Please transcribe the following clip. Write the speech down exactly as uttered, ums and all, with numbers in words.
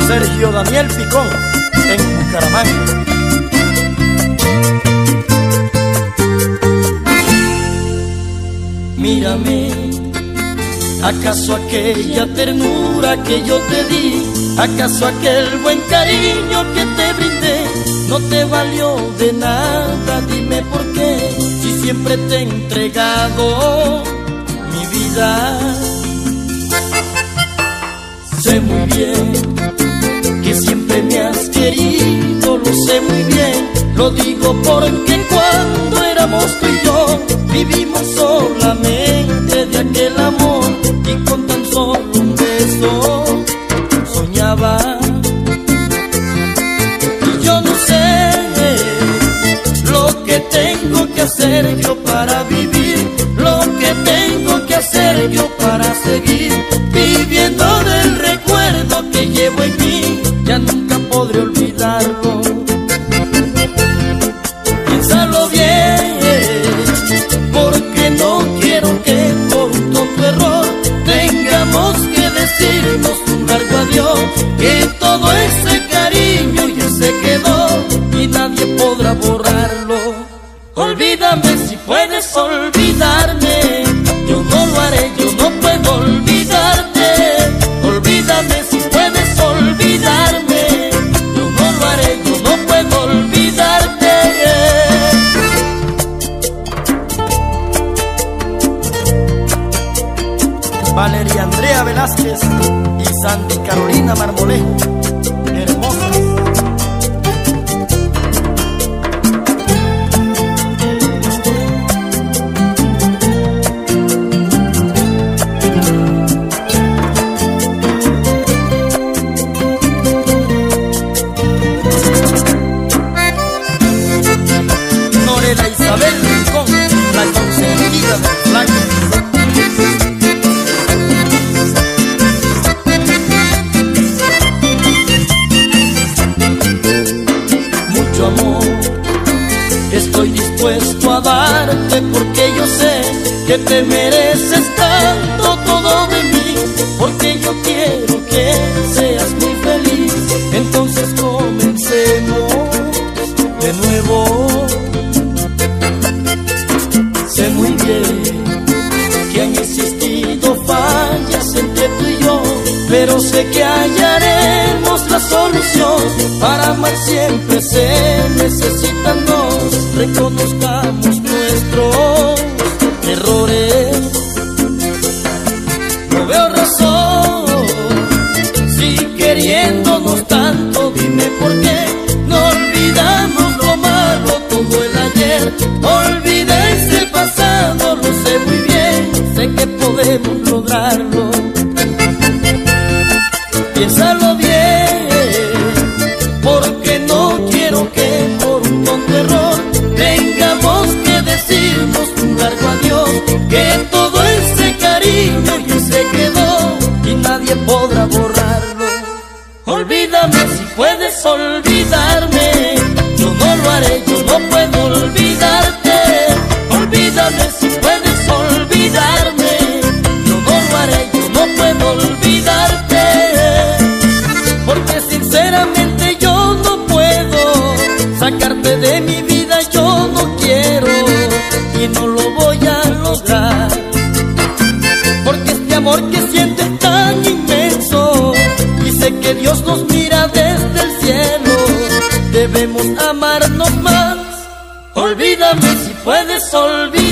Sergio Daniel Picón, en Bucaramanga. Mírame, ¿acaso aquella ternura que yo te di, acaso aquel buen cariño que te brindé, no te valió de nada? Dime por qué, si siempre te he entregado mi vida. Sé muy bien que siempre me has querido, lo sé muy bien, lo digo porque cuando éramos tú y yo vivimos solamente de aquel amor, y con tan solo un beso soñaba. Y yo no sé lo que tengo que hacer yo para vivir, lo que tengo que hacer yo para seguir viviendo del recuerdo que llevo en mí, ya nunca podré olvidarlo. Piénsalo bien, porque no quiero que por un tonto error tengamos que decirnos un largo adiós, que todo ese cariño ya se quedó y nadie podrá borrarlo. Olvídame si puedes olvidarme, yo no lo haré, yo no puedo olvidarte. Olvídame si puedes olvidarme, yo no lo haré, yo no puedo olvidarte. Valeria Andrea Velázquez y Sandy Carolina Marmolé, hermosas. Norela Isabel Rincón, la consentida del flaco. Mucho amor estoy dispuesto a darte, porque yo sé que te mereces tanto todo de mí, porque yo quiero que seas muy feliz. Entonces comencemos de nuevo. Sé muy bien que han existido fallas entre tú y yo, pero sé que hallaremos la solución. Para amar siempre se necesitan dos, reconozcamos nuestros errores. No veo razón, si queriéndonos tanto, dime por qué no olvidamos lo malo, todo el ayer. Olvida ese pasado, lo sé muy bien, sé que podemos lograrlo. Piénsalo bien, porque no quiero que por un tonto error tengamos que decirnos un largo adiós, que todo ese cariño ya se quedó y nadie podrá borrarlo. Olvídame si puedes olvidarme, yo no lo haré, yo no puedo olvidarte. Olvídame si puedes olvidarme, yo no lo haré, yo no puedo olvidarte. Porque sinceramente yo no puedo sacarte de mi vida, yo no quiero y no lo voy a lograr. Porque este amor que sientes es tan inmenso, y sé que Dios nos mira desde el cielo, debemos amarnos más. Olvídame si puedes olvidar.